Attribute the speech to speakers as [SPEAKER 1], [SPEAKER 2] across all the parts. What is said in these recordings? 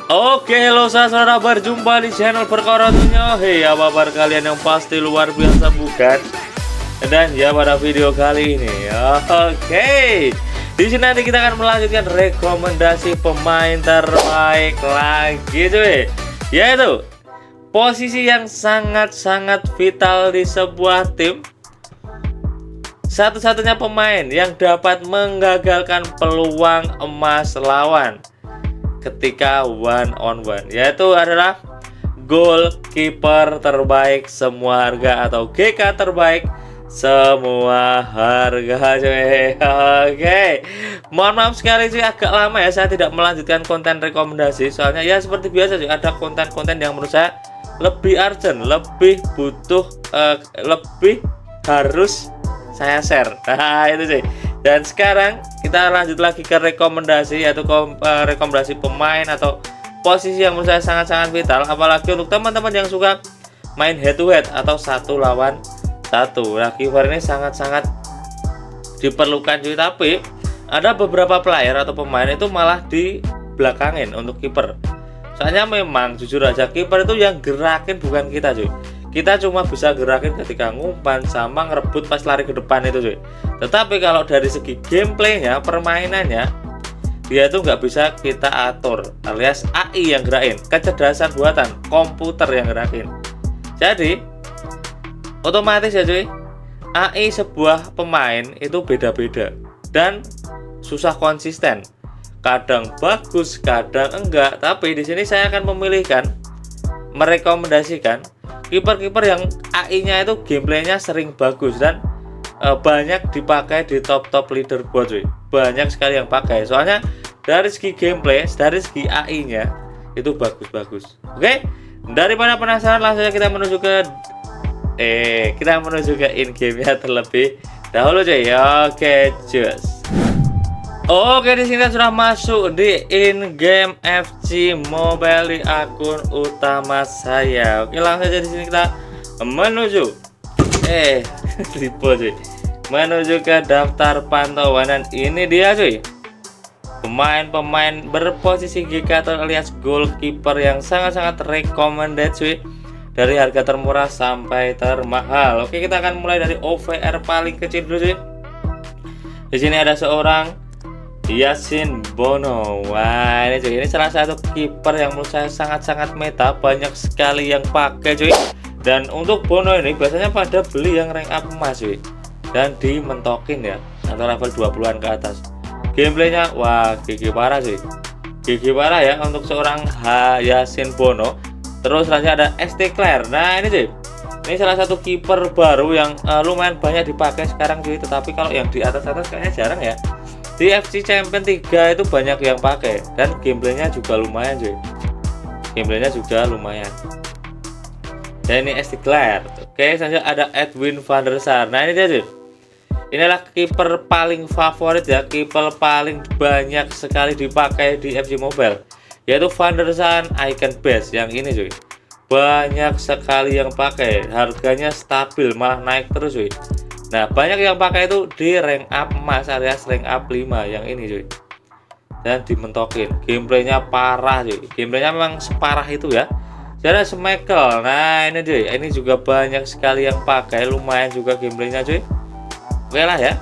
[SPEAKER 1] Oke, halo saudara, berjumpa di channel Perkara Dunia. Hei, apa kabar kalian yang pasti luar biasa bukan? Dan ya, pada video kali ini, oke, di sini nanti kita akan melanjutkan rekomendasi pemain terbaik lagi, cuy. Yaitu posisi yang sangat-sangat vital di sebuah tim. Satu-satunya pemain yang dapat menggagalkan peluang emas lawan ketika one on one, yaitu adalah goalkeeper terbaik semua harga atau GK terbaik semua harga, cuy. Oke, mohon maaf sekali cuy, agak lama ya saya tidak melanjutkan konten rekomendasi, soalnya ya seperti biasa cuy, ada konten-konten yang menurut saya lebih urgent, lebih butuh, lebih harus saya share. Nah itu sih. Dan sekarang kita lanjut lagi ke rekomendasi, yaitu rekomendasi pemain atau posisi yang menurut saya sangat-sangat vital, apalagi untuk teman-teman yang suka main head to head atau satu lawan satu. Nah, keeper ini sangat-sangat diperlukan cuy, tapi ada beberapa player atau pemain itu malah di belakangin untuk kiper. Soalnya memang jujur aja kiper itu yang gerakin bukan kita cuy. Kita cuma bisa gerakin ketika ngumpan sama ngerebut pas lari ke depan itu cuy. Tetapi kalau dari segi gameplaynya, permainannya, dia itu nggak bisa kita atur, alias AI yang gerakin, kecerdasan buatan, komputer yang gerakin. Jadi otomatis ya cuy, AI sebuah pemain itu beda-beda dan susah konsisten. Kadang bagus, kadang enggak. Tapi di sini saya akan merekomendasikan kiper-kiper yang AI-nya itu gameplaynya sering bagus dan banyak dipakai di top-top leaderboard cuy. Banyak sekali yang pakai. Soalnya dari segi gameplay, dari segi AI-nya itu bagus-bagus. Oke, daripada penasaran, langsung saja kita menuju ke in-game-nya terlebih dahulu cuy. Oke, cus. Oke, di sini kita sudah masuk di in-game FC Mobile di akun utama saya. Oke, langsung saja di sini kita menuju menuju ke daftar pantauan, dan ini dia cuy, pemain-pemain berposisi GK alias goalkeeper yang sangat-sangat recommended cuy, dari harga termurah sampai termahal. Oke, kita akan mulai dari OVR paling kecil dulu cuy. Di sini ada seorang Yasin Bono. Wah, ini cuy, ini salah satu kiper yang menurut saya sangat-sangat meta, banyak sekali yang pakai cuy. Dan untuk Bono ini biasanya pada beli yang rank up emas cuy, dan dimentokin ya, atau level 20-an ke atas. Gameplaynya wah gigi parah cuy, gigi parah ya untuk seorang Yasin Bono. Terus selanjutnya ada ST Claire. Nah ini cuy, ini salah satu kiper baru yang lumayan banyak dipakai sekarang cuy, tetapi kalau yang di atas-atas kayaknya jarang ya. Di FC Champion 3 itu banyak yang pakai, dan gameplaynya juga lumayan cuy, gameplaynya juga lumayan. Dan ini ST Claire. Oke, selanjutnya ada Edwin van der Sar. Nah ini dia cuy, inilah kiper paling favorit ya, kiper paling banyak sekali dipakai di FC Mobile, yaitu Van der Sar Icon Base. Yang ini cuy, banyak sekali yang pakai, harganya stabil malah naik terus cuy. Nah banyak yang pakai itu di rank up emas alias rank up 5 yang ini cuy, dan dimentokin. Gameplaynya parah cuy, gameplaynya memang separah itu ya. Jadi Smekel. Nah ini cuy, ini juga banyak sekali yang pakai, lumayan juga gameplaynya cuy. Oke lah ya.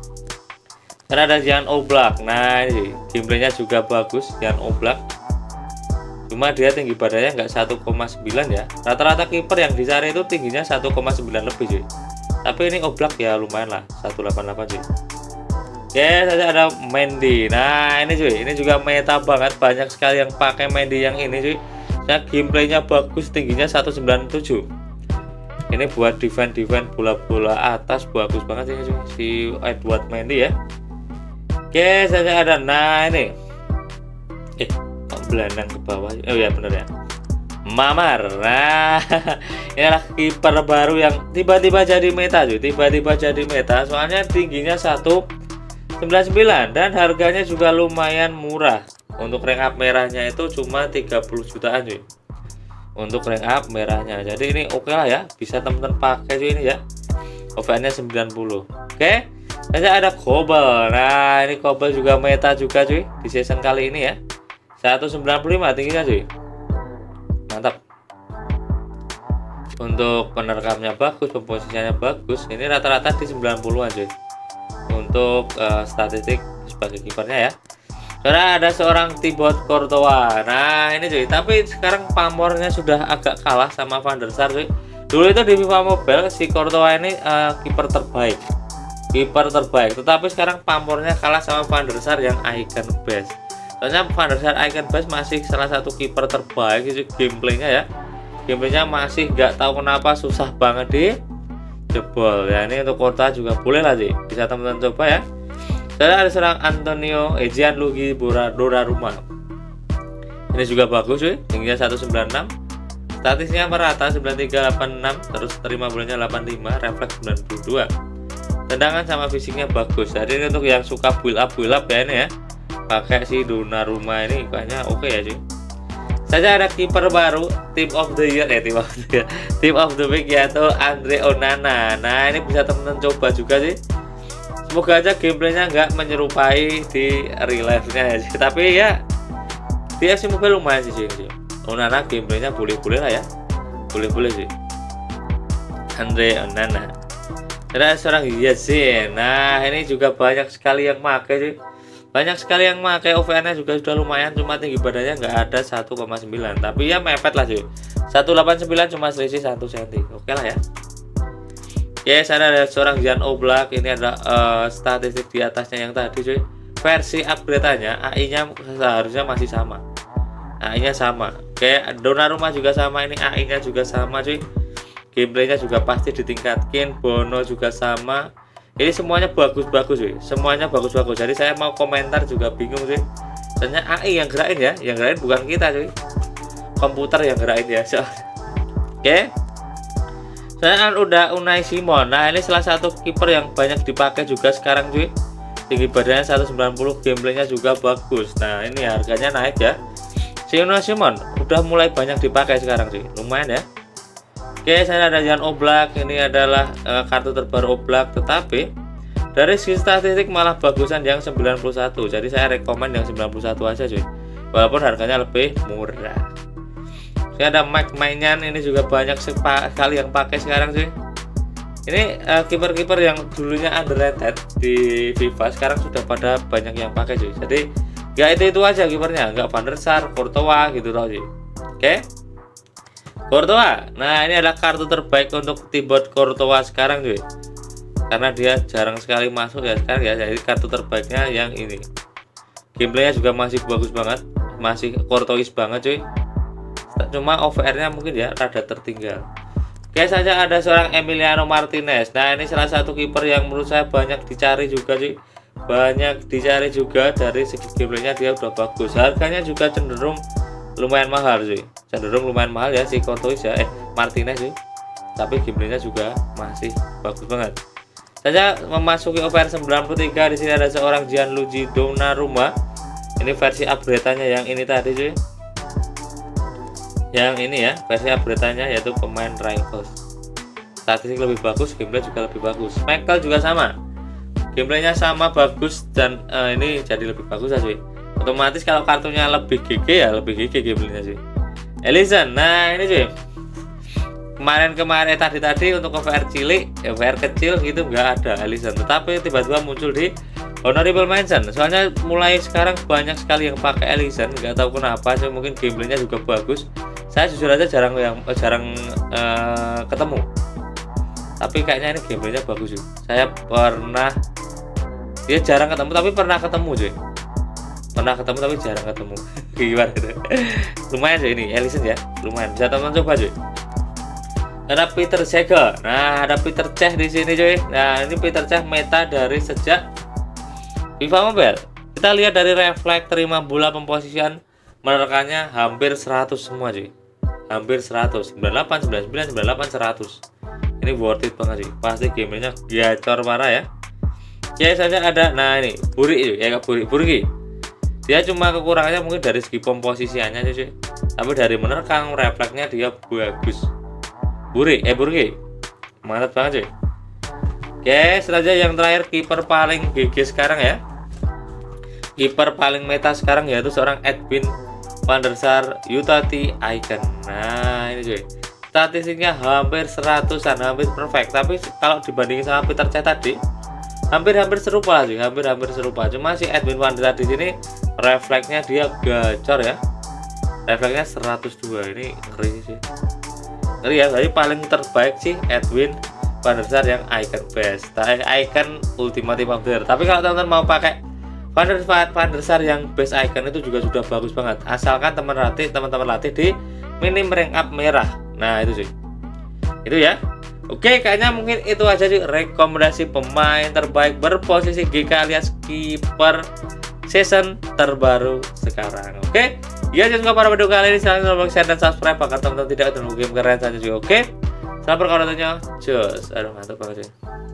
[SPEAKER 1] Dan ada Jan Oblak. Nah ini gameplaynya juga bagus, Jan Oblak. Cuma dia tinggi badannya nggak 1,9 ya. Rata-rata kiper yang dicari itu tingginya 1,9 lebih cuy. Tapi ini Oblak ya lumayan lah, 188 cuy. Oke, saja ada Mendy. Nah ini cuy, ini juga meta banget, banyak sekali yang pakai Mendy yang ini cuy. Nah, gameplaynya bagus, tingginya 197. Ini buat defense bola-bola atas bagus banget ini cuy, si Edward Mendy ya. Oke, saja ada, nah ini kok belandang ke bawah. Oh ya bener ya, Mamar. Nah inilah kiper baru yang tiba-tiba jadi meta cuy, tiba-tiba jadi meta. Soalnya tingginya 199 dan harganya juga lumayan murah. Untuk rank up merahnya itu cuma 30 jutaan cuy, untuk rank up merahnya. Jadi ini oke lah ya, bisa temen-temen pakai cuy ini ya. OVN-nya 90. Oke, saja ada Kobel. Nah ini Kobel juga meta juga cuy di season kali ini ya. 195 tingginya cuy. Mantap. Untuk penerekamnya bagus, komposisinya bagus. Ini rata-rata di 90-an cuy. Untuk statistik sebagai kipernya ya. Karena ada seorang Thibaut Courtois. Nah ini cuy, tapi sekarang pamornya sudah agak kalah sama Van der Sar cuy. Dulu itu di FIFA Mobile si Courtois ini kiper terbaik, tetapi sekarang pamornya kalah sama Van der Sar yang icon best. Soalnya Van der Sar icon best masih salah satu kiper terbaik itu gameplaynya ya. Gameplaynya masih nggak tahu kenapa susah banget di jebol ya. Ini untuk Courtois juga boleh lah sih, bisa teman-teman coba ya. Dan ada seorang Antonio Gianluigi Donnarumma. Ini juga bagus cuy, tingginya 196, statistiknya merata 9386, terus terima bolanya 85, refleks 92, tendangan sama fisiknya bagus. Jadi ini untuk yang suka build up ya ini ya, pakai si Donnarumma ini kayaknya oke ya cuy. Saja ada kiper baru team of the year team of the week yaitu Andre Onana. Nah ini bisa teman-teman coba juga sih. Semoga aja gameplaynya nggak menyerupai di real life-nya ya. Tapi ya di FC Mobile lumayan sih sih. Onana gameplaynya boleh-boleh lah ya, boleh-boleh sih. Andre Onana. Ada seorang Yazin. Nah ini juga banyak sekali yang pakai sih. Banyak sekali yang pakai, OVR-nya juga sudah lumayan, cuma tinggi badannya nggak ada 1,9, tapi ya mepet lah cuy. 189 cuma selisih 1 cm. Oke lah ya. Oke, sana ada seorang Jan Oblak. Ini ada statistik di atasnya yang tadi cuy. Versi upgrade-nya AI-nya seharusnya masih sama. AI-nya sama. Oke, Donnarumma juga sama, ini AI-nya juga sama cuy. Gameplaynya juga pasti ditingkatkan, Bono juga sama. Ini semuanya bagus-bagus cuy, semuanya bagus-bagus. Jadi saya mau komentar juga bingung cuy. Soalnya AI yang gerakin ya, yang gerakin bukan kita cuy, komputer yang gerakin ya. Oke. Saya udah Unai Simon. Nah ini salah satu kiper yang banyak dipakai juga sekarang cuy. Tinggi badannya 190, gameplaynya juga bagus. Nah ini harganya naik ya. Si Unai Simon udah mulai banyak dipakai sekarang cuy, lumayan ya. Oke, saya ada Jan Oblak. Ini adalah kartu terbaru Oblak, tetapi dari segi statistik malah bagusan yang 91. Jadi saya rekomen yang 91 aja cuy, walaupun harganya lebih murah. Saya ada Mike Maignan. Ini juga banyak sekali yang pakai sekarang cuy. Ini kiper-kiper yang dulunya underrated di FIFA sekarang sudah pada banyak yang pakai cuy. Jadi nggak itu aja kipernya, nggak Van der Sar, Courtois gitu loh cuy. Oke. Courtois. Nah ini adalah kartu terbaik untuk Thibaut Courtois sekarang cuy, karena dia jarang sekali masuk ya sekarang ya. Jadi kartu terbaiknya yang ini. Gameplaynya juga masih bagus banget, masih Courtois banget cuy. Cuma OVR-nya mungkin ya rada tertinggal. Oke, saja ada seorang Emiliano Martinez. Nah ini salah satu kiper yang menurut saya banyak dicari juga cuy, banyak dicari juga. Dari segi gameplaynya dia udah bagus, harganya juga cenderung lumayan mahal cuy, cenderung lumayan mahal ya si Courtois ya, Martinez cuy. Tapi gameplaynya juga masih bagus banget. Saja memasuki OVR 93. Di sini ada seorang Gianluigi Donnarumma. Ini versi upgrade-nya yang ini tadi cuy. Yang ini ya, versi upgrade-nya yaitu pemain Rivals. Statistik lebih bagus, gameplay juga lebih bagus. Michael juga sama, gameplaynya sama bagus, dan ini jadi lebih bagus ya cuy. Otomatis kalau kartunya lebih GG ya lebih GG gameplaynya cuy. Alisson. Nah ini cuy, kemarin tadi untuk OVR cilik, OVR kecil gitu nggak ada Alisson, tetapi tiba-tiba muncul di honorable mention. Soalnya mulai sekarang banyak sekali yang pakai Alisson, nggak tahu kenapa cuy. Mungkin gameplaynya juga bagus. Saya jujur aja jarang ketemu, tapi kayaknya ini gameplaynya bagus cuy. Saya pernah, dia jarang ketemu tapi pernah ketemu cuy, pernah ketemu tapi jarang ketemu. Gimana itu? Lumayan cuy ini Alisson ya, lumayan, bisa teman-teman coba cuy. Ada Peter Cech. Nah ada Peter Cech di sini cuy. Nah ini Peter Cech meta dari sejak FIFA Mobile. Kita lihat dari refleks, terima bola, pemposisian, menekannya hampir 100 semua cuy, hampir 100, 98, 99, 98, 100. Ini worth it banget cuy, pasti gamenya gacor parah ya. Ya saja ada, nah ini Buri ya, Buri. Dia cuma kekurangannya mungkin dari segi komposisiannya cuy, tapi dari menerkam refleksnya dia bagus. Buri, mantap banget cuy. Oke, selanjutnya yang terakhir kiper paling GG sekarang ya. Kiper paling meta sekarang yaitu seorang Edwin Van der Sar, Utati, Icon. Nah ini cuy, statistiknya hampir 100-an, hampir perfect. Tapi kalau dibandingin sama Peter Cech tadi, hampir serupa sih, hampir serupa. Cuma si Edwin van der Sar di sini refleksnya dia gacor ya, refleksnya 102. Ini ngeri sih, ngeri ya. Jadi paling terbaik sih Edwin van der Sar yang Icon best, Icon ultimate of the year. Tapi kalau teman-teman mau pakai Van der Sar yang best Icon itu juga sudah bagus banget, asalkan teman-teman latih di minim rank up merah. Nah itu sih, itu ya. Oke, kayaknya mungkin itu aja sih rekomendasi pemain terbaik berposisi GK alias kiper season terbaru sekarang. Oke, ya jangan lupa para video kali ini silahkan like, share dan subscribe agar teman-teman tidak terlalu game keren saja juga. Oke, sampai berkawan jos. Aduh ngantuk banget sih.